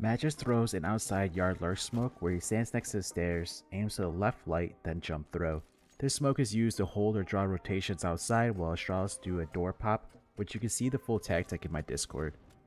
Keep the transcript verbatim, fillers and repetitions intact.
Magisk throws an outside yard lurk smoke where he stands next to the stairs, aims to the left light, then jump throw. This smoke is used to hold or draw rotations outside while Astralis do a door pop, which you can see the full tactic in my Discord.